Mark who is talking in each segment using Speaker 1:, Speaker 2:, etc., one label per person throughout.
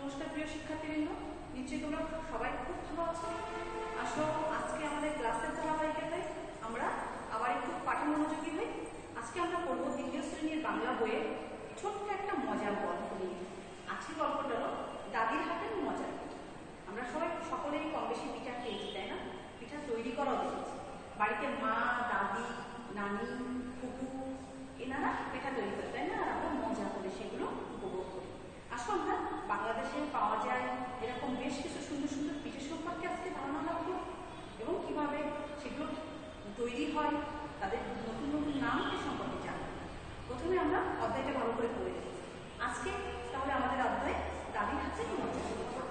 Speaker 1: নমস্কার প্রিয় শিক্ষার্থীবৃন্দ, নিশ্চয়ই তোমরা সবাই খুব ভালো আছো। আসো আজকে আমাদের ক্লাসের ধারাবাহিকতায় আমরা আবার একটু পাঠে মনোযোগী হই। আজকে আমরা পড়ব দ্বিতীয় শ্রেণীর বাংলা বইয়ের ছোট্ট একটা মজার গল্প নিয়ে। আজকে গল্পটা হলো দাদির হাতের মজার। আমরা সবাই সকলেই কম বেশি পিঠা খেয়েছি, তাই না? পিঠা তৈরি করাও দেখেছি। বাড়িতে মা, দাদি, নানি, ফুপু এনারা পিঠা তৈরি করে, তাই না? আর আমরা মজা করে সেগুলো উপভোগ করি। আসো আমরা বাংলাদেশে পাওয়া যায় এরকম বেশ কিছু সুন্দর সুন্দর পিঠে সম্পর্কে আজকে ধারণা লাভ করি এবং কিভাবে সেগুলো তৈরি হয়, তাদের নতুন নতুন নাম সম্পর্কে জানি। প্রথমে আমরা অধ্যায়টা ভালো করে পড়ে নিই। আজকে তাহলে আমাদের অধ্যায় দাদির হাতে মজা।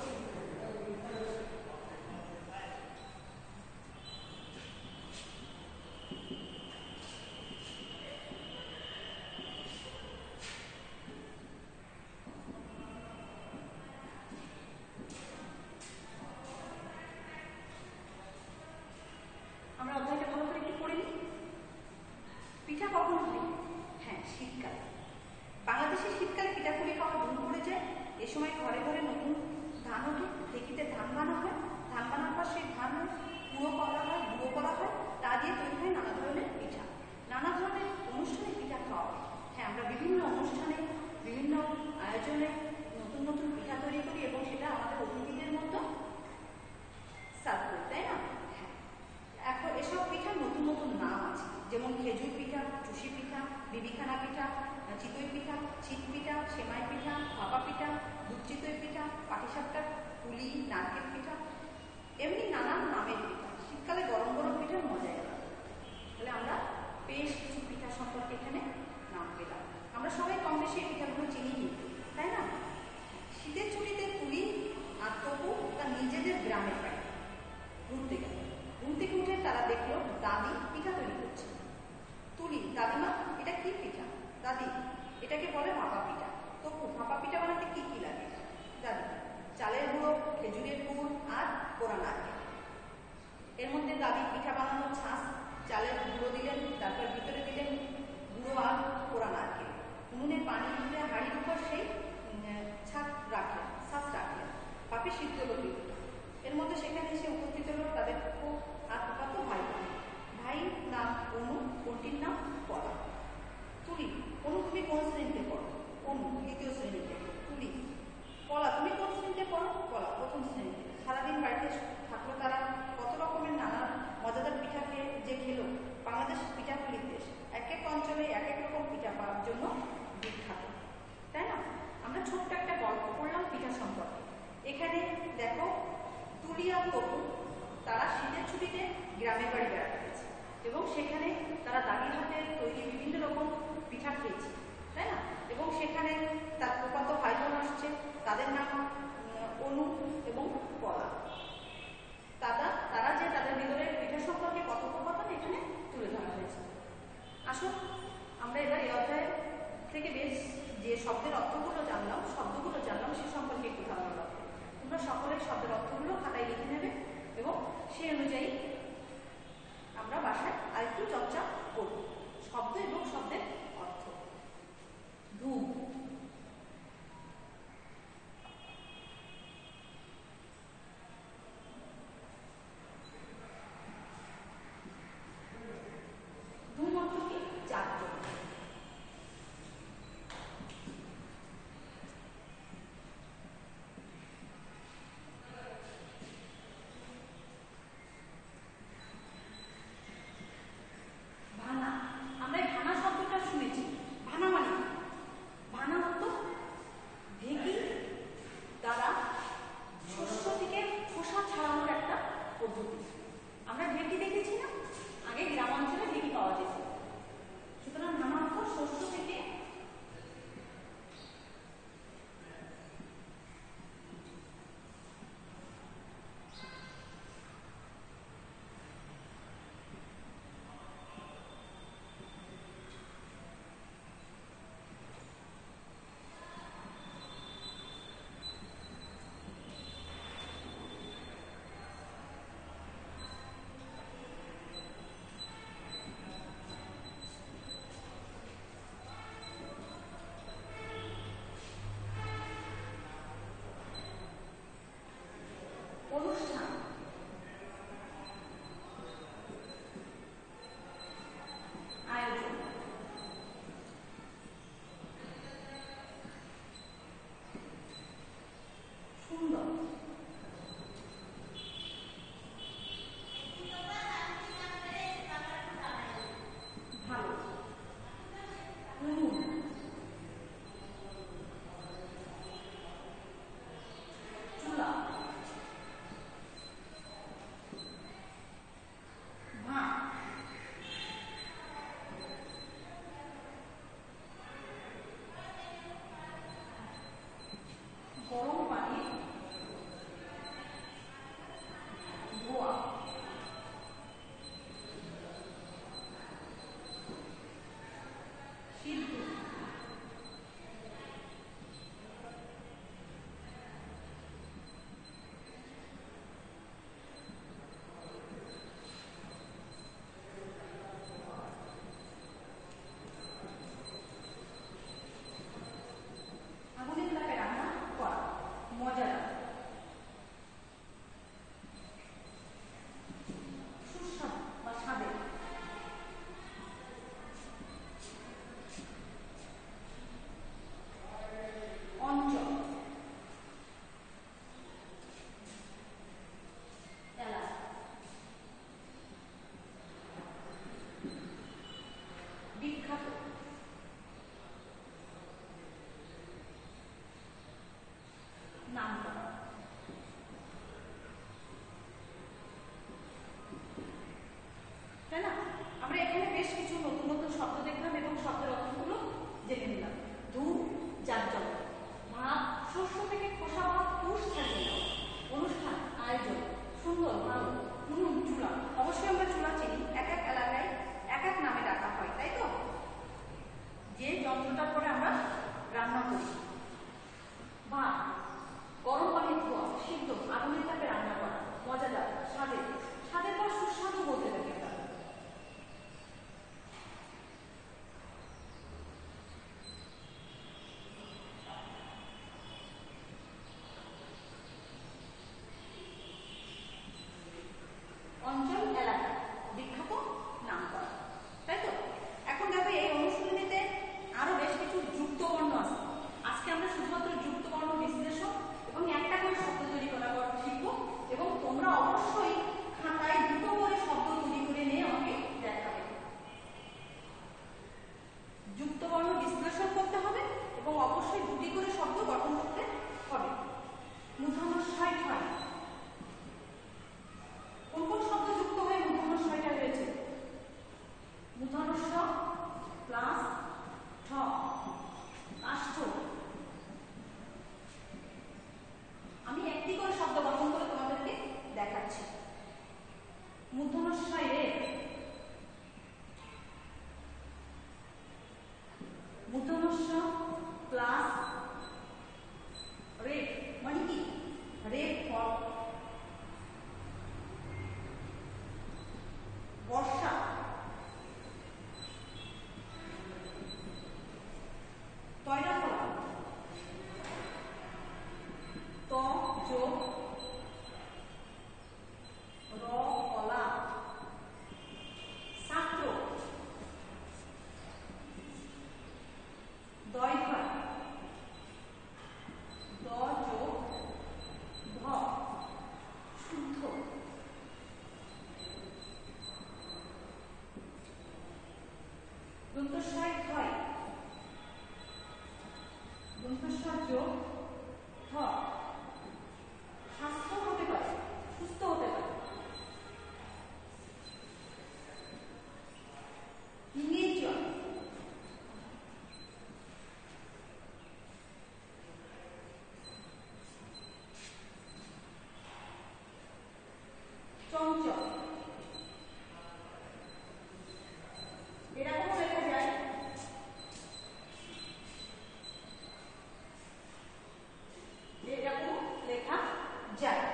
Speaker 1: আমরা অধ্যায়টা ভালো করে একটু পড়ে নিই। পিঠা কখন হয়? হ্যাঁ, শীতকালে। বাংলাদেশের শীতকালে পিঠাপুলি খাওয়া ধুম পড়ে যায়। এ সময় ঘরে ঘরে নতুন ধান ওঠে, ঢেঁকিতে ধান বানা হয়। ধান বানার পর সেই ধান গুঁড়ো করা হয়, তা দিয়ে তৈরি হয় নানা ধরনের পিঠা। নানা ধরনের অনুষ্ঠানে পিঠা খাওয়া হয়। হ্যাঁ, আমরা বিভিন্ন অনুষ্ঠানে বিভিন্ন আয়োজনে নতুন নতুন পিঠা তৈরি করি এবং সেটা আমাদের অতিথিদের মতো সার্ভ করি, তাই না? হ্যাঁ, এখন এসব পিঠার নতুন নতুন নাম আছে, যেমন খেজুর পিঠা, চুষি পিঠা, বিবিখানা পিঠা, চিতই পিঠা, ছিট পিঠা, সেমাই পিঠা, ভাপা পিঠা, দুধ চিতই পিঠা, পাটিসাপটা, পুলি, নারকেল পিঠা, এমনি নানান নামের পিঠা। শীতকালে গরম গরম পিঠার মজাই আলাদা। তাহলে আমরা বেশ কিছু পিঠা সম্পর্কে এখানে নাম পেলাম। আমরা সবাই কম বেশি এই পিঠাগুলো চিনি, তাই না? শীতের ছুটিতে পুলি আর তপু তার নিজেদের গ্রামের বাড়ি ঘুরতে গেল। ঘুম থেকে উঠে তারা দেখলো দাদি পিঠা তৈরি করছে। তুলি: দাদিমা, এটা কি পিঠা? দাদি: এটাকে বলে ভাপা পিঠা। তপু: ভাপা পিঠা বানাতে কি কি লাগে? দাদি: চালের গুঁড়ো, খেজুরের গুড় আর পোড়া নারকেল। এর মধ্যে দাদি পিঠা বানানোর ছাঁচ চালের গুঁড়ো দিলেন, তারপর ভিতরে দিলেন গুঁড়ো আর পোড়া নারকেল। উনুনে পানি দিলে হাঁড়ির উপর সেই ছাঁচ রাখলেন। ভাপে সিদ্ধ হলো পিঠা। এর মধ্যে সেখানে এসে উপস্থিত হলো তাদের ফুফু আর ফুফাতো ভাই। ভাইয়ের নাম অনু, বোনটির নাম পলা। তুলি: অনু, তুমি কোন শ্রেণীতে পড়ো? অনু: দ্বিতীয় শ্রেণীতে। তুলি: পলা, তুমি কোন শ্রেণীতে পড়ো? পলা: প্রথম শ্রেণীতে। সারাদিন বাড়িতে থাকলো তারা। কত রকমের নানা মজাদার পিঠা যে খেলো। বাংলাদেশ পিঠাপুলির দেশ। এক এক অঞ্চলে এক এক রকম পিঠা পাওয়ার জন্য বিখ্যাত, তাই না? আমরা ছোট্ট একটা গল্প পড়লাম পিঠা সম্পর্কে। এখানে দেখো, তুলি আর তপু তারা শীতের ছুটিতে গ্রামের বাড়ি বেড়াতে গেছে এবং সেখানে তারা দাদির হাতে তৈরি বিভিন্ন রকম পিঠা খেয়েছে, তাই না? এবং সেখানে তার ফুফাতো ভাই বোন আসছে, তাদের নাম অনু এবং পলা। তারা যে তাদের ভিতরের পিঠা সম্পর্কে কথোপকথন এখানে তুলে ধরা হয়েছে। আসুন আমরা এবার এই অধ্যায় থেকে বেশ যে শব্দের অর্থগুলো জানলাম সে সম্পর্কে একটু ধারণা রাখবো। তোমরা সকলেই শব্দের অর্থগুলো খাতায় লিখে নেবে এবং সেই অনুযায়ী আমরা বাসায় আরেকটু চর্চা করব শব্দ এবং শব্দের অর্থ। ধূম: ধূম অর্থ কি? জাগ্রত। সুন্দর ভালো। চুলা, অবশ্যই আমরা চুলা চিনি, এক এক এলাকায় এক এক নামে ডাকা হয়, তাই তো? যে যন্ত্রটার পরে আমরা রান্না করি, বা গরম পানির ধোয়া, সিদ্ধ আগুনের তাপে রান্না করা, মজাদার, স্বাদের, স্বাদের পর সুস্বাদু বলতে পারি আমরা। অঞ্চল এলাকা বিখ্যাত নাম করা, তাই তো? এখন দেখো এই অনুশীলনীতে আরো বেশ কিছু যুক্ত বর্ণ আছে। আজকে আমরা শুধুমাত্র যুক্ত বর্ণ বিশ্লেষণ এবং একটা করে শব্দ তৈরি করা শিখব, এবং তোমরা অবশ্যই খাতায় দুটো করে শব্দ তৈরি করে নিয়ে আমাকে দেখাবে। যুক্ত বর্ণ বিশ্লেষণ করতে হবে এবং অবশ্যই দুটি করে শব্দ গঠন করতে হবে। মূর্ধন্যস্বয় ঠয়, কোন কোন শব্দ যুক্ত হয়ে মূর্ধন্যস্বয়টা হয়েছে? মূর্ধন্যস্ব প্লাস ঠ, কাষ্ঠ। আমি একটি করে শব্দ গঠন করে তোমাদেরকে দেখাচ্ছি। মূর্ধন্যস্বয় রে, মূর্ধন্যস্ব প্লাস রেপ, মানে কি? রেপ ফল, বর্ষা, তয়রা ফলা, ত যোগ র কলা, ছাত্র, দয়ঘর, দ যোগ ভ শুদ্ধ, দন্তস্বয় ক্ষয়, দন্তস্বয় যোগ ঠ, স্বাস্থ্য হতে পারে, সুস্থ হতে পারে। নির্জন, চঞ্চল, এরকম লেখা যায়। এরকম লেখা যায়।